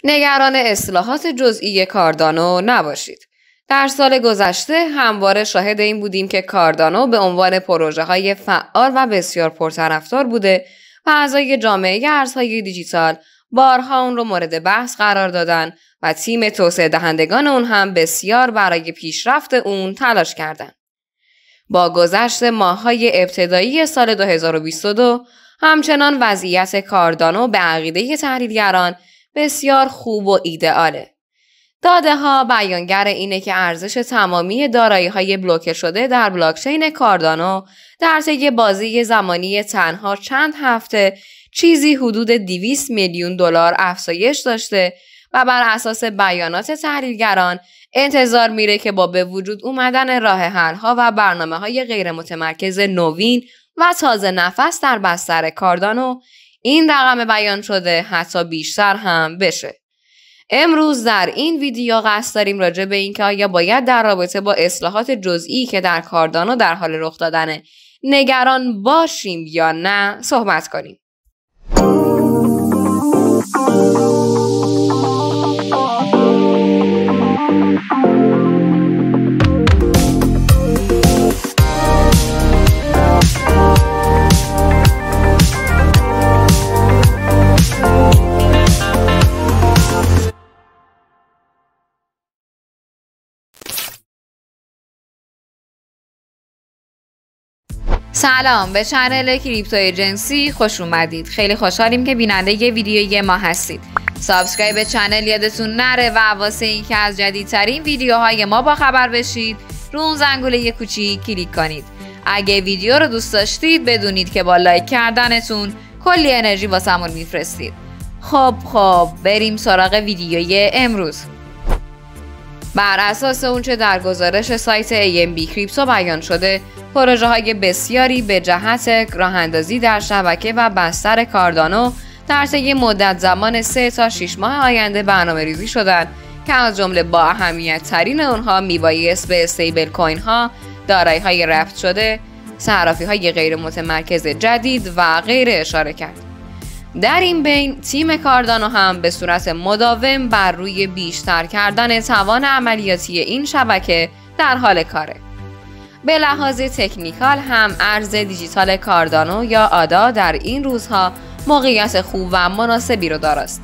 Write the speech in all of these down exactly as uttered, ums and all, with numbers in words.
نگران اصلاحات جزئی کاردانو نباشید. در سال گذشته همواره شاهد این بودیم که کاردانو به عنوان پروژه‌های فعال و بسیار پرطرفدار بوده و اعضای جامعه ارزهای دیجیتال بارها اون رو مورد بحث قرار دادن و تیم توسعه دهندگان اون هم بسیار برای پیشرفت اون تلاش کردند. با گذشت ماه‌های ابتدایی سال دو هزار و بیست و دو همچنان وضعیت کاردانو به عقیده تحلیلگران بسیار خوب و ایدئاله. داده ها بیانگر اینه که ارزش تمامی دارایی‌های بلوکه شده در بلاکچین کاردانو در طی بازی زمانی تنها چند هفته چیزی حدود دویست میلیون دلار افزایش داشته و بر اساس بیانات تحلیلگران انتظار میره که با به وجود اومدن راه حل‌ها و برنامه‌های غیر متمرکز نوین و تازه نفس در بستر کاردانو این رقم بیان شده حتی بیشتر هم بشه. امروز در این ویدیو قصد داریم راجع به اینکه آیا باید در رابطه با اصلاحات جزئی که در کاردانو در حال رخ دادن نگران باشیم یا نه صحبت کنیم. سلام، به چنل کریپتو ایجنسی خوش اومدید. خیلی خوشحالیم که بیننده ی ویدیوی ما هستید. سابسکرایب به چنل یادتون نره و واسه اینکه از جدیدترین ویدیوهای ما با خبر بشید رو اون زنگوله کوچیک کلیک کنید. اگه ویدیو رو دوست داشتید بدونید که با لایک کردنتون کلی انرژی واسمون میفرستید. خب خب بریم سراغ ویدیوی امروز. بر اساس اونچه در گزارش سایت ای ام بی کریپتو بیان شده، پروژه های بسیاری به جهت راه اندازی در شبکه و بستر کاردانو در طی مدت زمان سه تا شش ماه آینده برنامه ریزی شدند که از جمله با اهمیت ترین اونها میبایست به استیبل کوین ها، دارایی های رفت شده، صرافی های غیر متمرکز جدید و غیره اشاره کرد. در این بین تیم کاردانو هم به صورت مداوم بر روی بیشتر کردن توان عملیاتی این شبکه در حال کاره. به لحاظ تکنیکال هم ارز دیجیتال کاردانو یا آدا در این روزها موقعیت خوب و مناسبی رو دارست.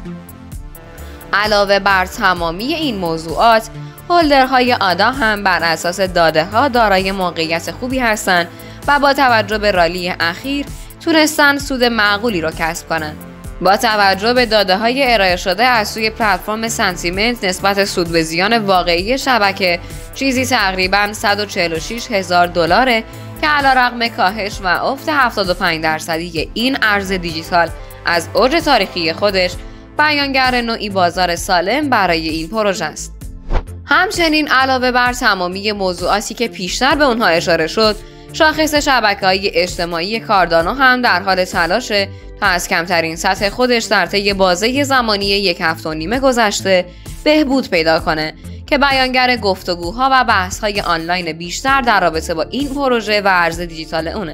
علاوه بر تمامی این موضوعات، هولدرهای آدا هم بر اساس داده ها دارای موقعیت خوبی هستند و با توجه به رالی اخیر تونستن سود معقولی رو کسب کنند. با توجه به داده های ارائه شده از سوی پلتفرم سنتیمنت نسبت سود به زیان واقعی شبکه چیزی تقریباً صد و چهل و شش هزار دلاره که علیرغم کاهش و افت هفتاد و پنج درصدی این ارز دیجیتال از اوج تاریخی خودش بیانگر نوعی بازار سالم برای این پروژه است. همچنین علاوه بر تمامی موضوعاتی که پیشتر به اونها اشاره شد، شاخص شبکه‌های اجتماعی کاردانو هم در حال تلاشه تا از کمترین سطح خودش در طی بازه زمانی یک هفته و نیمه گذشته بهبود پیدا کنه که بیانگر گفتگوها و بحث‌های آنلاین بیشتر در رابطه با این پروژه و ارز دیجیتال اونه.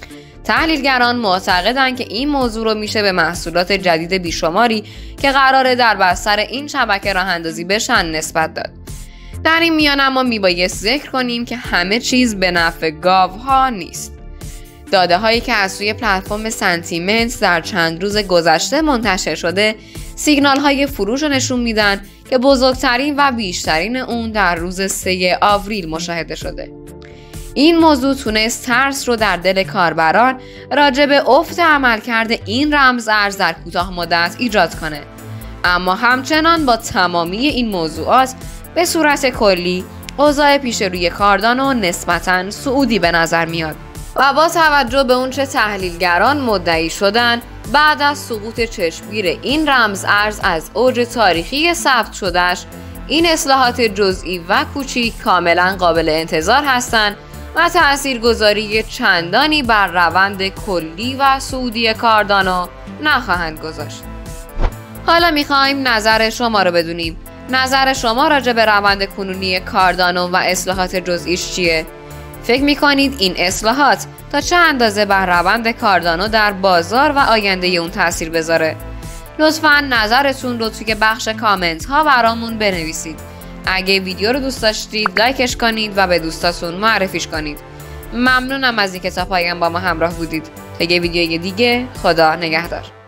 تحلیلگران معتقدند که این موضوع رو میشه به محصولات جدید بیشماری که قراره در بستر این شبکه راه اندازی بشن نسبت داد. در این میان اما میبایست ذکر کنیم که همه چیز به نفع گاوها نیست. داده هایی که از سوی پلتفرم سنتیمنت در چند روز گذشته منتشر شده سیگنال های فروش رو نشون میدن که بزرگترین و بیشترین اون در روز سوم آوریل مشاهده شده. این موضوع تونست ترس رو در دل کاربران راجع به افت عملکرد این رمز ارز در کوتاه مدت ایجاد کنه. اما همچنان با تمامی این موضوعات به صورت کلی اوضاع پیش روی کاردانو نسبتاً صعودی به نظر میاد و با توجه به اونچه تحلیلگران مدعی شدن بعد از سقوط چشمگیر این رمز ارز از اوج تاریخی ثبت شدهش، این اصلاحات جزئی و کوچیک کاملا قابل انتظار هستند و تاثیرگذاری چندانی بر روند کلی و صعودی کاردانو نخواهند گذاشت. حالا میخوایم نظر شما رو بدونیم. نظر شما راجع به روند کنونی کاردانو و اصلاحات جزئیش چیه؟ فکر میکنید این اصلاحات تا چه اندازه بر روند کاردانو در بازار و آینده اون تاثیر بذاره؟ لطفاً نظرتون رو توی بخش کامنت ها برامون بنویسید. اگه ویدیو رو دوست داشتید لایکش کنید و به دوستاتون معرفیش کنید. ممنونم از اینکه تا پایان با ما همراه بودید. تا یه ویدیوی دیگه، خدا نگهدار.